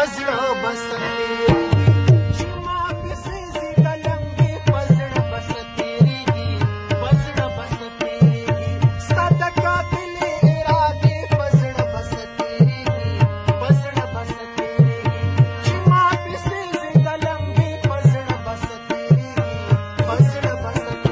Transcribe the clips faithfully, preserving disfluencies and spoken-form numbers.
پزړه بس تیریږي چې ما پسې ځي د لمبې پزړه بس تیریږي پزړه بس تیریږي ستا د قاتلې ارادې پزړه بس تیریږي پزړه بس تیریږي چې ما پسې ځي د لمبې پزړه بس تیریږي پزړه بس تیریږي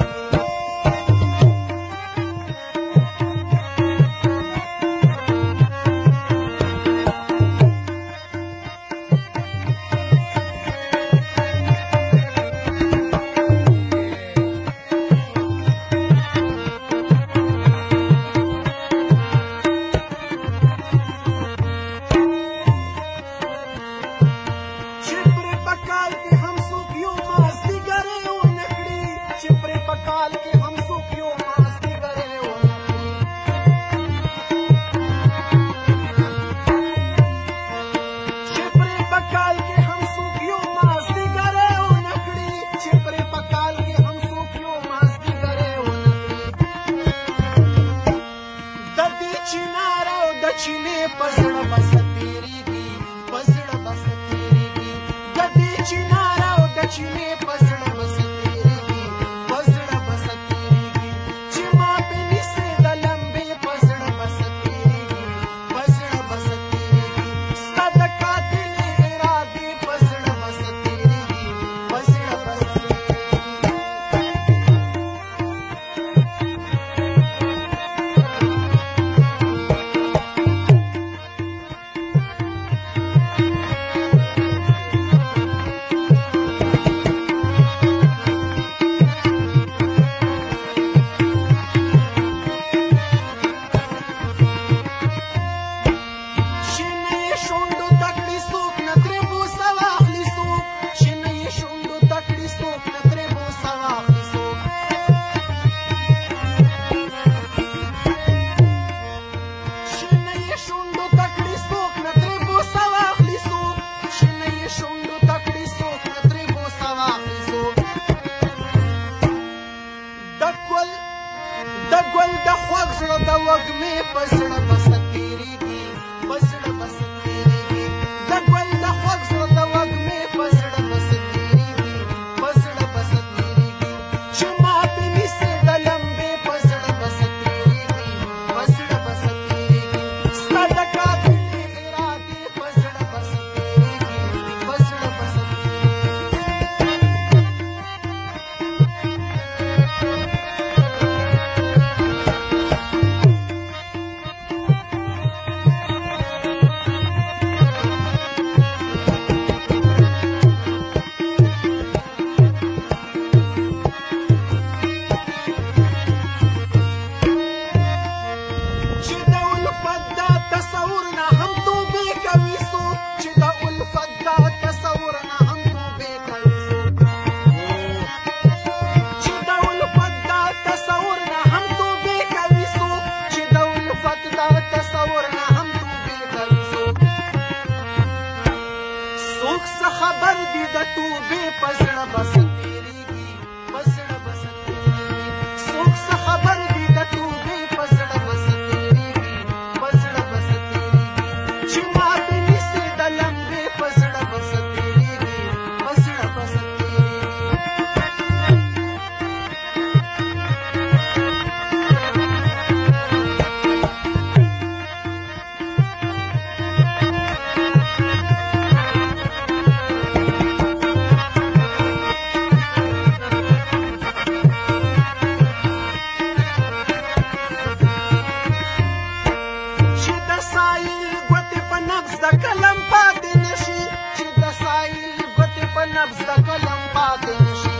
چینه پزړه بس تیریږي پزړه بس تیریږي د دې چینار او د چینې پزړه بس تیریږي پزړه بس تیریږي چې ما په نیسه د لمبې پزړه بس تیریږي پزړه بس تیریږي ستا د قاتلې ارادې پزړه بس تیریږي پزړه بس د وږمې پزړه بس تیریږي پزړه بس تیریږي د ګل د خوږ زړه د وږمې پزړه بس تیریږي پزړه بس تیریږي چې ما په نیسه د لمبې پزړه بس تیریږي پزړه بس تیریږي ستا د قاتلې ارادې پزړه بس تیریږي پزړه بس خبر دي د توبې پزړه بس تیریږي پزړه بس تیریږي څوک څه خبر دي د توبې پزړه بس تیریږي پزړه بس تیریږي چې ما په نیسه د لمبې پزړه بس تیریږي پزړه بس نبض د قلم پاتې نشي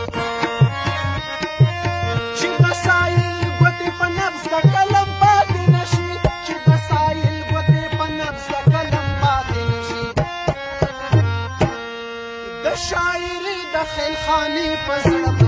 چې د سایل ګوتې په نبض د قلم پاتې نشي چې د سایل ګوتې په نبض د قلم پاتې نشي د شاعري د خیل خانې په زړه